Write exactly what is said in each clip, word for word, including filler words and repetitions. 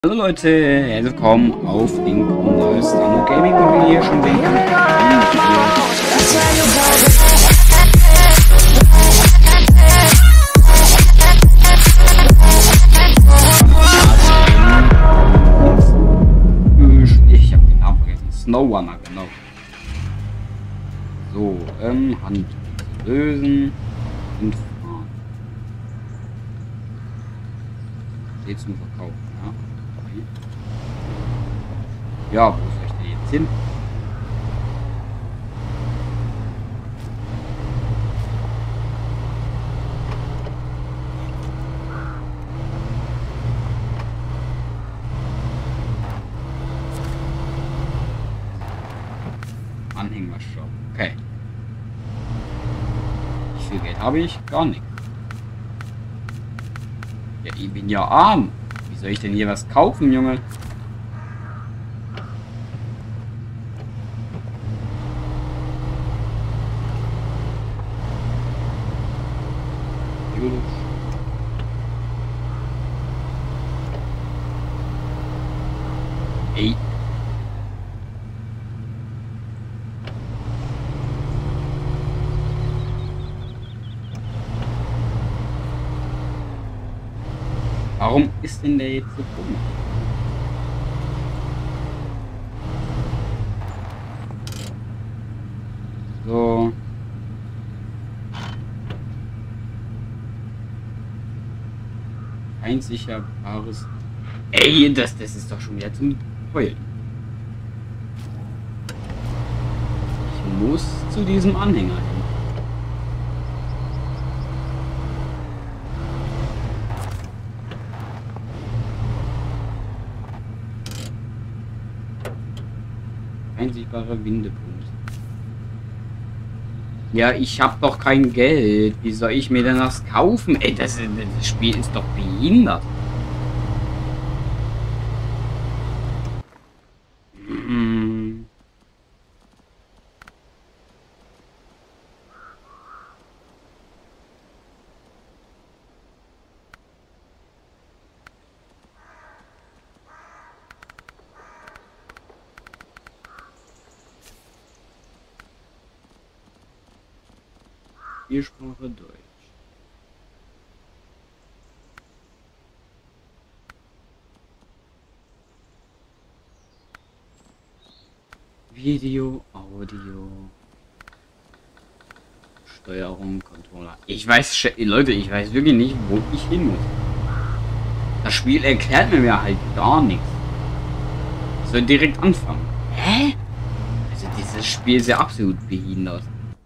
Hallo Leute, herzlich willkommen auf den Kundes Dano Gaming und wir hier schon den Ich habe den Namen vergessen. Snowrunner, genau. So, ähm, Hand lösen und fahren. Jetzt zum Verkaufen, ja. Ja, wo soll ich denn jetzt hin? Anhängershop. Okay. Wie viel Geld habe ich? Gar nichts. Ja, ich bin ja arm. Wie soll ich denn hier was kaufen, Junge? Ey. Warum ist denn der jetzt so komisch? So. Ein sicherbares. Ey, das, das ist doch schon wieder zum Heulen. Ich muss zu diesem Anhänger hin. Einsichtbarer Windepunkt. Ja, ich habe doch kein Geld. Wie soll ich mir denn das kaufen? Ey, das, das Spiel ist doch behindert. Hm. Sprache Deutsch. Video, Audio, Steuerung, Controller. Ich weiß, Leute, ich weiß wirklich nicht, wo ich hin muss. Das Spiel erklärt mir halt gar nichts. Ich soll direkt anfangen. Hä? Also dieses Spiel ist ja absolut behindert.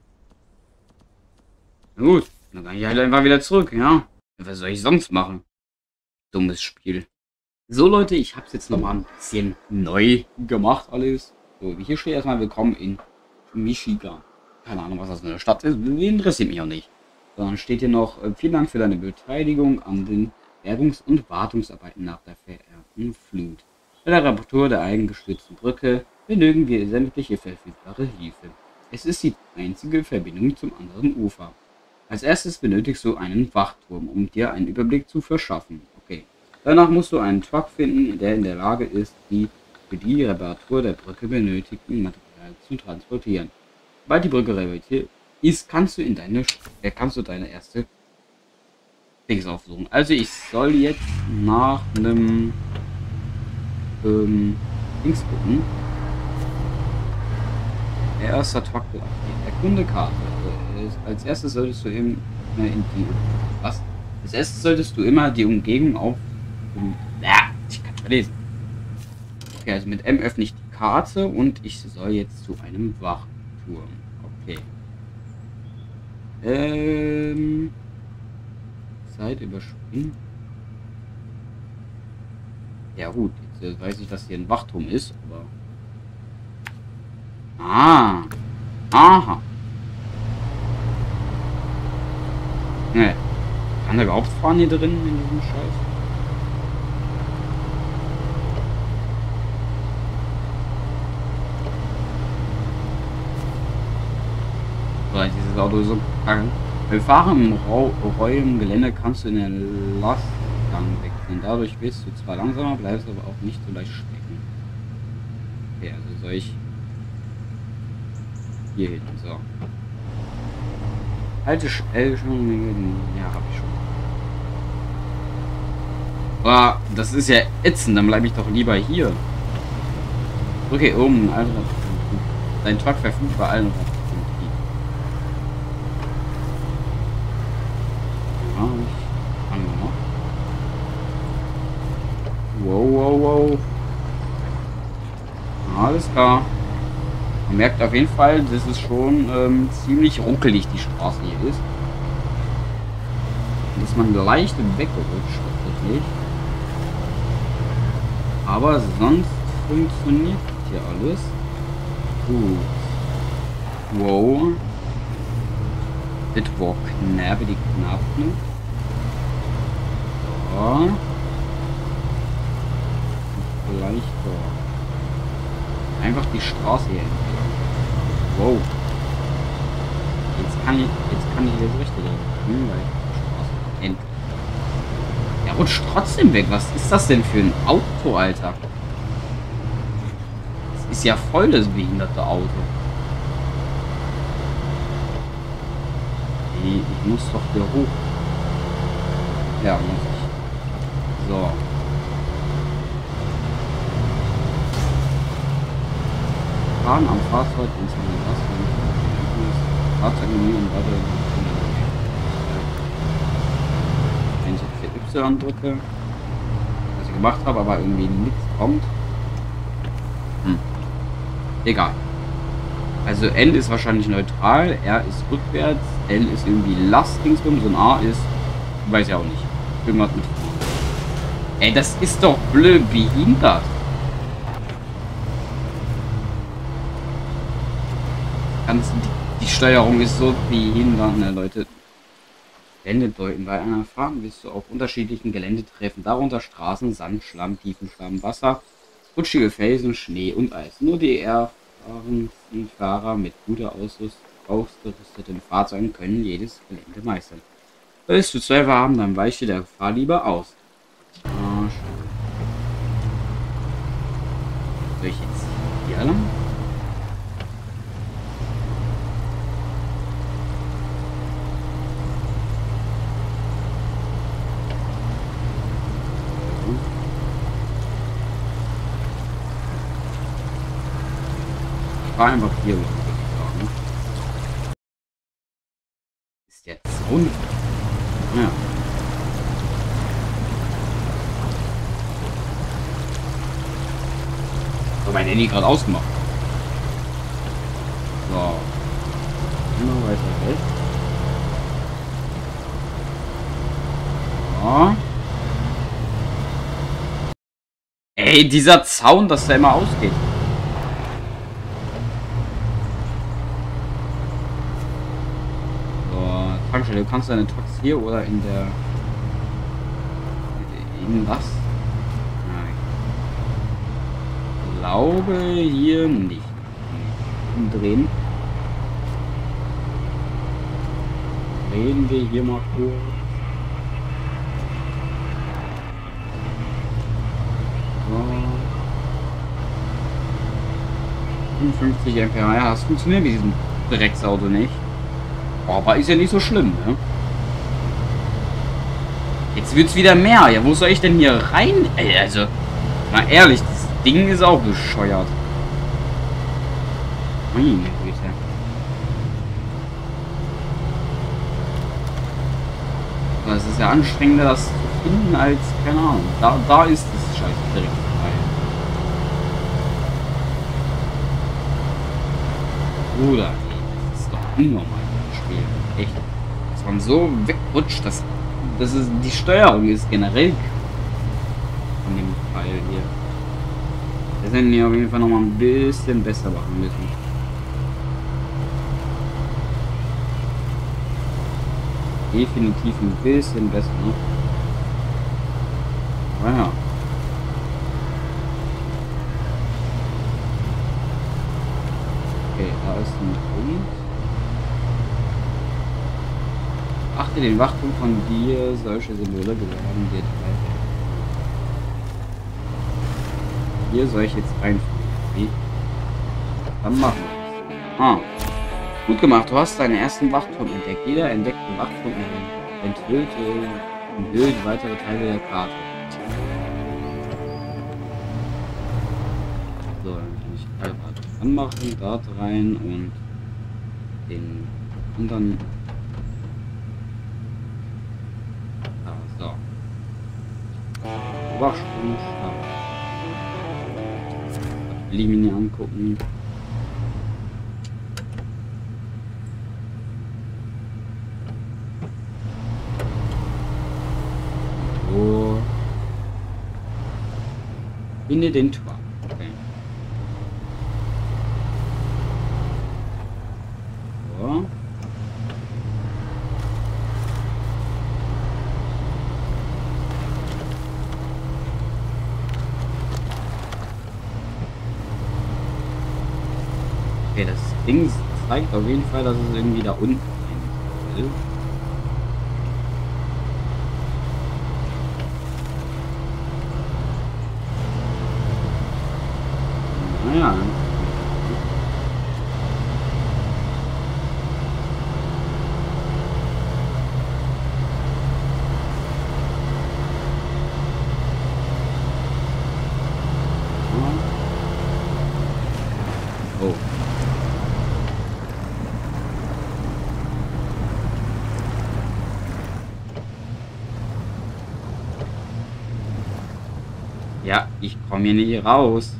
Na gut, dann kann ich halt einfach wieder zurück, ja. Was soll ich sonst machen? Dummes Spiel. So Leute, ich habe es jetzt noch mal ein bisschen neu gemacht alles. So, wie hier steht erstmal willkommen in Michigan. Keine Ahnung, was das für eine Stadt ist, interessiert mich auch nicht. Dann steht hier noch, äh, vielen Dank für deine Beteiligung an den Bergungs- und Wartungsarbeiten nach der verehrten Flut. Bei der Reparatur der eigengestützten Brücke benötigen wir sämtliche verfügbare Hilfe. Es ist die einzige Verbindung zum anderen Ufer. Als erstes benötigst du einen Wachturm, um dir einen Überblick zu verschaffen. Okay. Danach musst du einen Truck finden, der in der Lage ist, die für die Reparatur der Brücke benötigten Materialien zu transportieren. Sobald die Brücke repariert ist, kannst du in deine äh, kannst du deine erste Dings aufsuchen. Also ich soll jetzt nach einem ähm, Dings gucken. Der erste Truck Erkunde Karte. Als erstes solltest du eben in die was? Als erstes solltest du immer die Umgebung auf. Um, ja, ich kann es lesen. Okay, also mit M öffne ich die Karte und ich soll jetzt zu einem Wachturm. Okay. Ähm. Zeit überspringen. Ja gut, jetzt äh, weiß ich, dass hier ein Wachturm ist, aber. Ah. Aha. Ne. Kann er überhaupt fahren hier drin in diesem Scheiß? Weil dieses Auto so krank. Beim Fahren im Rau ruhigen Gelände kannst du in den Lastgang wechseln. denn dadurch wirst du zwar langsamer, bleibst aber auch nicht so leicht stecken. Okay, also soll ich hier hin, so. Halte L schon, ja, habe ich schon. Aber das ist ja ätzend, dann bleibe ich doch lieber hier. Okay, oben, um, also dein Truck verfügt bei allen. Ja, ich angemacht. Wow, wow, wow. Alles klar. Man merkt auf jeden Fall, dass es schon ähm, ziemlich ruckelig die Straße hier ist. Und dass man leicht weggerutscht tatsächlich. Aber sonst funktioniert hier alles gut. Wow. Das war knapp, die knapp. So. Vielleicht da. Einfach die Straße hier entlang. Wow. Jetzt kann ich, jetzt kann ich das Richtige tun, weil die Straße endet. Er rutscht trotzdem weg. Was ist das denn für ein Auto, Alter? Das ist ja voll das behinderte Auto. Nee, ich muss doch hier hoch. Ja, muss ich. So. Fahren am Fahrzeug ins Fahrzeugmenü und weiter. Wenn ich jetzt Y drücke, was ich gemacht habe, aber irgendwie nichts kommt. Hm. Egal. Also N ist wahrscheinlich neutral, R ist rückwärts, L ist irgendwie Lastdingsbums und A ist, weiß ich auch nicht, irgendwas mit. Ey, das ist doch blöd behindert. Ganz, die, die Steuerung ist so behindert, ne, Leute. Gelände deuten. Bei einer Fahrt wirst du auf unterschiedlichen Gelände treffen, darunter Straßen, Sand, Schlamm, Tiefenschlamm, Wasser, rutschige Felsen, Schnee und Eis. Nur die erfahrensten Fahrer mit guter Ausrüst ausgerüsteten Fahrzeugen können jedes Gelände meistern. Willst du Zweifel haben, dann weiche der Gefahr lieber aus. Ah, soll ich jetzt hier lang? Ich war einfach hier, würde ich sagen. Ist der Zaun? Ja. So, mein Handy gerade ausgemacht. So. Immer weiter weg. So. Ey, dieser Zaun, dass der immer ausgeht. So, Tankstelle. Du kannst deine Trucks hier oder in der... In was? Ich glaube hier nicht. Umdrehen. Drehen wir hier mal kurz. fünfundfünfzig Ampere. Ja, das funktioniert mit diesem Drecksauto nicht. Oh, aber ist ja nicht so schlimm, ne? Jetzt wird's wieder mehr. Ja, wo soll ich denn hier rein? Ey, also, mal ehrlich, das Ding ist auch bescheuert. Meine Güte. Das ist ja anstrengender, das zu finden, als, keine Ahnung. Da, da ist das scheiß Dreck. Bruder, ey, das ist doch unnormal, das Spiel. Echt. Dass man so wegrutscht, dass das ist, die Steuerung ist generell von dem Fall hier. Wir hätten hier auf jeden Fall noch mal ein bisschen besser machen müssen. Definitiv ein bisschen besser. Ne? Aber ja. Okay, da ist ein Punkt. Achte den Wachpunkt von dir, solche Symbole geworden wird. Hier soll ich jetzt reinfahren. Okay. Dann machen wir das. Ah. Gut gemacht, du hast deinen ersten Wachturm entdeckt. Jeder entdeckte Wachturm enthüllt, enthüllt weitere Teile der Karte. So, dann kann ich Kalbrad anmachen, Dart rein und den anderen. Ah, so. Wachstum, Linie angucken. So. Finde den Turm. Okay. So. Okay, das Ding zeigt auf jeden Fall, dass es irgendwie da unten sein will. Naja. Oh. Ja, ich komme hier nicht raus.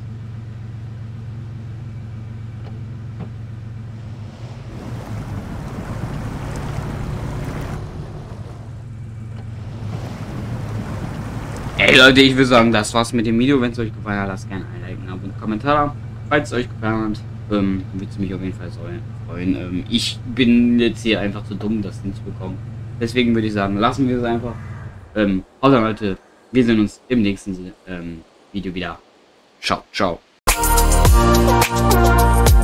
Ey Leute, ich würde sagen, das war's mit dem Video. Wenn es euch gefallen hat, lasst gerne ein Like, ein Abo und einen Kommentar. Falls es euch gefallen hat, ähm, würde es mich auf jeden Fall freuen. Ähm, ich bin jetzt hier einfach zu dumm, das hinzubekommen. Deswegen würde ich sagen, lassen wir es einfach. Ähm, haut rein, Leute. Wir sehen uns im nächsten ähm, Video wieder. Ciao, ciao.